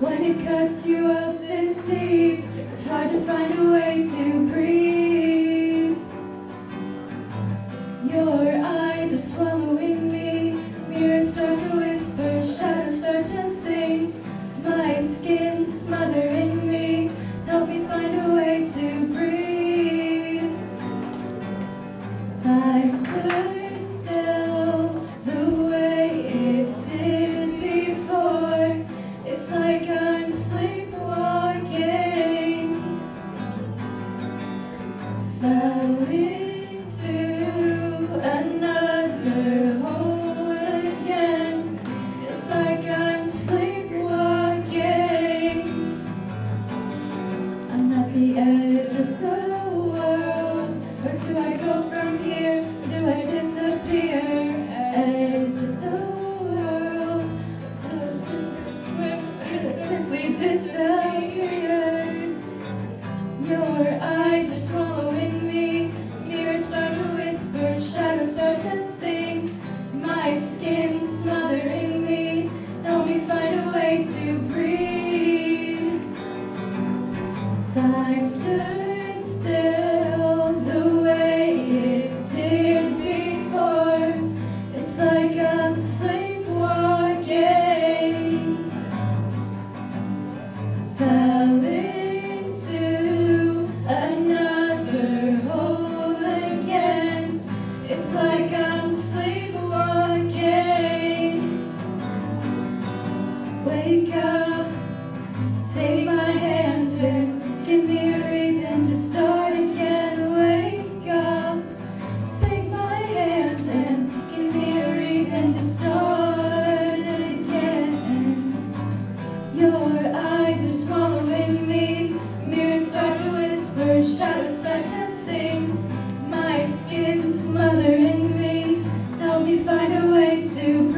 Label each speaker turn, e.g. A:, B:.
A: When it cuts you up this deep, it's hard to find a way to breathe. Your eyes are swallowing me, mirrors start to whisper, shadows start to sing. My skin smothering me, help me find a way to breathe. Time stood still the way it did before. It's like I'm sleepwalking. Fell into another hole again. It's like I'm sleepwalking. I'm at the edge of the world. Where do I go from here? Do I disappear? Edge of the world. Simply disappeared. Your eyes are swallowing me, mirrors start to whisper, shadows start to sing. My skin smothering me, help me find a way to breathe. Time stood still the way it did before. It's like I'm sleepwalking. Fell into another hole again. It's like I'm sleepwalking. Wake up, take my hand and give me a reason to start again. Wake up, take my hand and give me a reason to start again. Your eyes are swallowing me, mirrors start to whisper, shadows start to sing. My skin smothering me, help me find a way to